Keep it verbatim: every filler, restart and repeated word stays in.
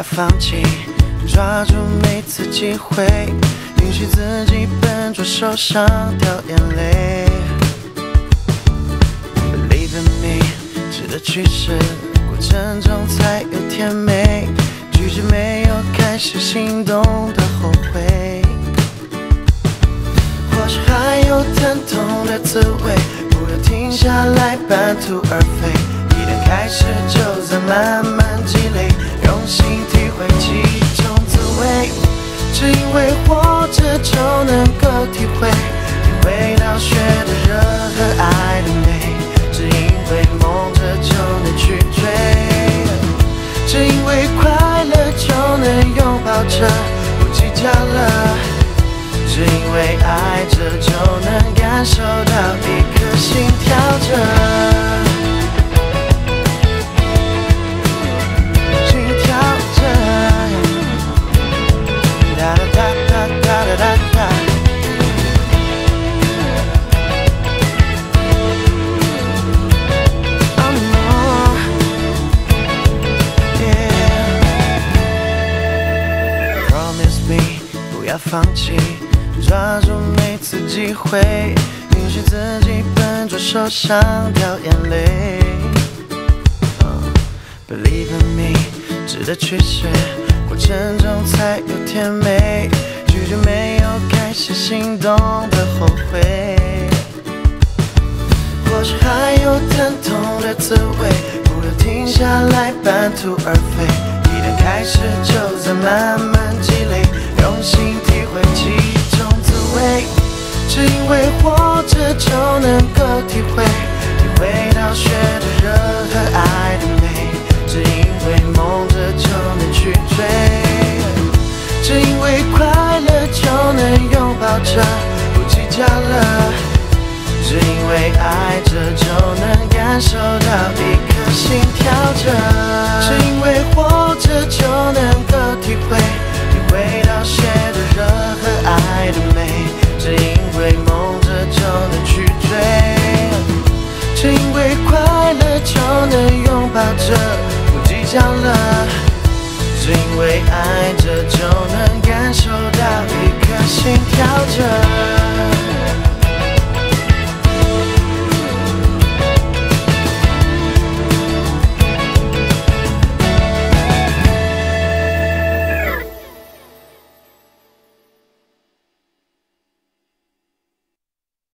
放弃，抓住每次机会，允许自己笨拙受伤掉眼泪。Believe in me， 值得去试，过程中才有甜美，拒绝没有开始心动的后悔。或许还有疼痛的滋味，不要停下来半途而废，一旦开始就在慢慢积累，用心体会其中滋味。只因为活着就能够体会，体会到雪的热和爱的美，只因为梦着就能去追，只因为快乐就能拥抱着不计较了，只因为爱着就能感受到一颗心跳着。不要放弃，抓住每次机会，允许自己笨拙受伤掉眼泪。uh, Believe in me， 值得去试，过程中才有甜美，拒绝没有开始心动的后悔。或许还有疼痛的滋味，不要停下来半途而废，一旦开始就在慢慢积累，用心体会其中滋味。只因为活着就能够体会，体会到雪的热和爱的美，只因为梦着就能去追，只因为快乐就能拥抱着不计较了，只因为爱着就能感受到一颗心跳着，只因为活着就能够体会，